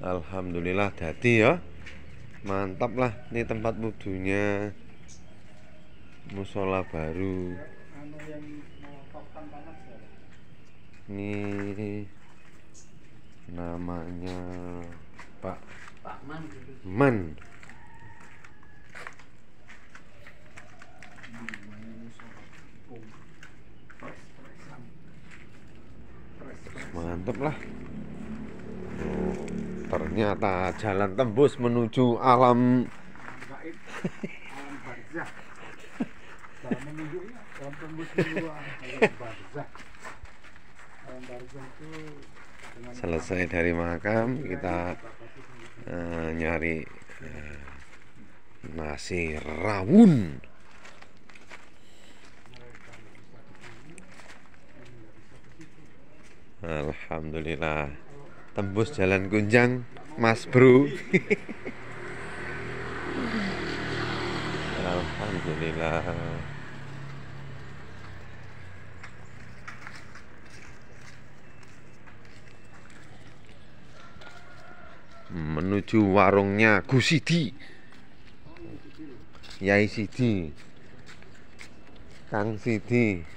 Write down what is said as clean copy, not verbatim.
Alhamdulillah dadi ya. Mantap lah, ini tempat wudhunya musola baru. Ini namanya Pak Man. Mantap lah. Ternyata jalan tembus menuju alam barzah. Jalan menuju jalan tembus menuju alam barzah. Alam barzah itu selesai dari makam kita nyari nasi rawon. Alhamdulillah tembus jalan Kunjang Mas Bro. Alhamdulillah. Menuju warungnya Gus Sidi, Yai Sidi, Kang Sidi.